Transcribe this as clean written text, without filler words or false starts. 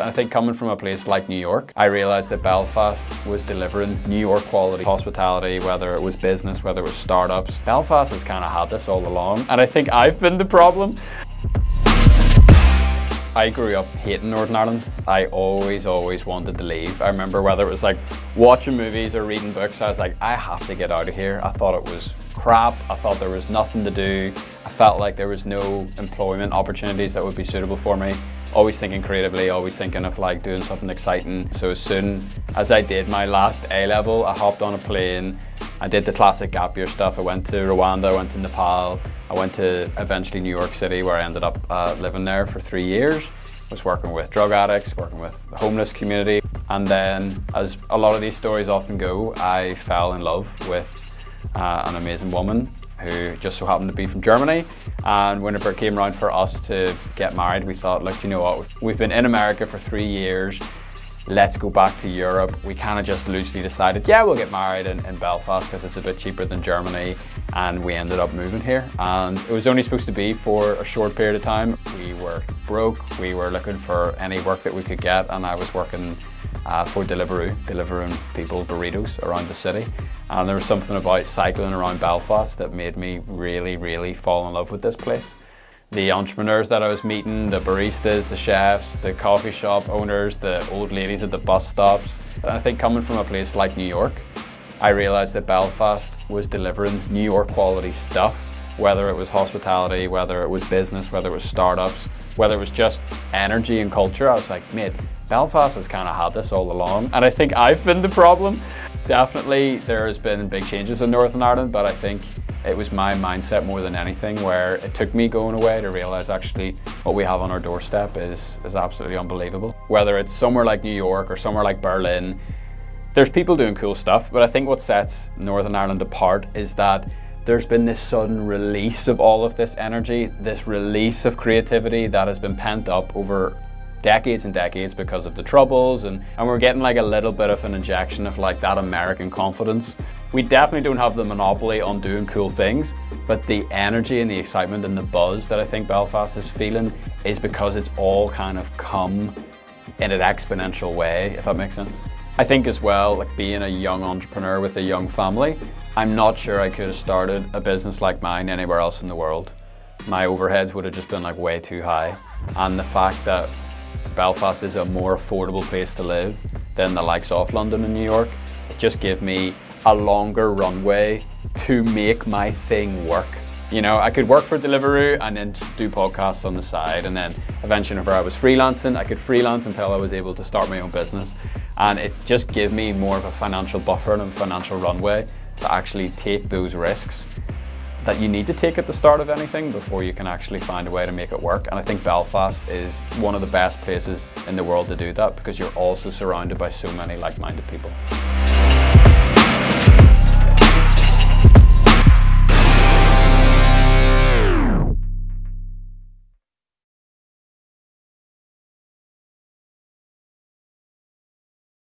I think coming from a place like New York, I realised that Belfast was delivering New York quality hospitality, whether it was business, whether it was startups. Belfast has kind of had this all along, and I think I've been the problem. I grew up hating Northern Ireland. I always wanted to leave. I remember whether it was like watching movies or reading books, I was like, I have to get out of here. I thought it was crap. I thought there was nothing to do. I felt like there was no employment opportunities that would be suitable for me. Always thinking creatively, always thinking of like doing something exciting. So as soon as I did my last A-level, I hopped on a plane. I did the classic gap year stuff. I went to Rwanda, I went to Nepal. I went to eventually New York City, where I ended up living there for 3 years. I was working with drug addicts, working with the homeless community. And then, as a lot of these stories often go, I fell in love with an amazing woman who just so happened to be from Germany. And whenever it came around for us to get married, we thought, look, you know what, we've been in America for 3 years, let's go back to Europe. We kind of just loosely decided, yeah, we'll get married in Belfast because it's a bit cheaper than Germany, and we ended up moving here. And it was only supposed to be for a short period of time. We were broke, we were looking for any work that we could get, and I was working for Deliveroo, delivering people burritos around the city. And there was something about cycling around Belfast that made me really fall in love with this place. The entrepreneurs that I was meeting, the baristas, the chefs, the coffee shop owners, the old ladies at the bus stops. And I think coming from a place like New York, I realised that Belfast was delivering New York quality stuff, whether it was hospitality, whether it was business, whether it was startups, whether it was just energy and culture. I was like, mate, Belfast has kind of had this all along, and I think I've been the problem. Definitely there has been big changes in Northern Ireland, but I think it was my mindset more than anything, where it took me going away to realise actually what we have on our doorstep is absolutely unbelievable. Whether it's somewhere like New York or somewhere like Berlin, there's people doing cool stuff, but I think what sets Northern Ireland apart is that there's been this sudden release of all of this energy, this release of creativity that has been pent up over decades and decades because of the troubles, and we're getting like a little bit of an injection of like that American confidence. We definitely don't have the monopoly on doing cool things, but the energy and the excitement and the buzz that I think Belfast is feeling is because it's all kind of come in an exponential way, if that makes sense. I think as well, like being a young entrepreneur with a young family, I'm not sure I could have started a business like mine anywhere else in the world. My overheads would have just been like way too high, and the fact that Belfast is a more affordable place to live than the likes of London and New York, it just gave me a longer runway to make my thing work. You know, I could work for Deliveroo and then do podcasts on the side, and then eventually whenever I was freelancing, I could freelance until I was able to start my own business. And it just gave me more of a financial buffer and a financial runway to actually take those risks that you need to take at the start of anything before you can actually find a way to make it work. And I think Belfast is one of the best places in the world to do that, because you're also surrounded by so many like-minded people.